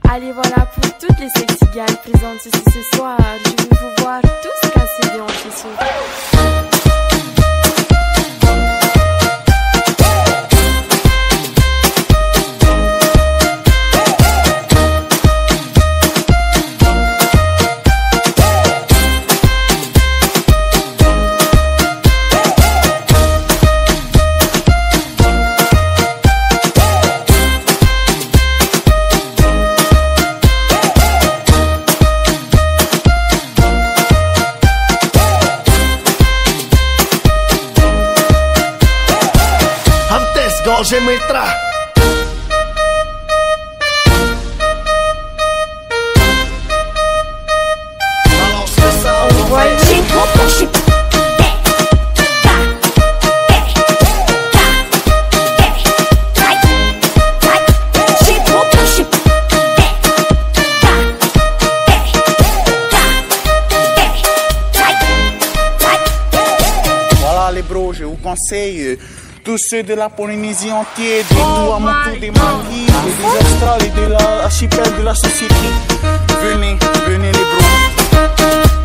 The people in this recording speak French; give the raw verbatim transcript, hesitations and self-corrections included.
Allez, voilà pour toutes les sexy gals présentes ici ce soir. Je veux vous voir tous casser des hanches ce soir. J'aime entrar. Voilà les bros, je vous conseille tous ceux de la Polynésie entière, des Tuamotu, des Maquis, des Australes et de l'archipel de la société. Venez, venez les bros.